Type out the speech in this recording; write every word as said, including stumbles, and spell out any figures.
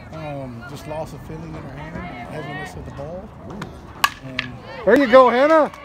Um, just loss of feeling in her hand, heaviness of the ball. And there you go, Hannah.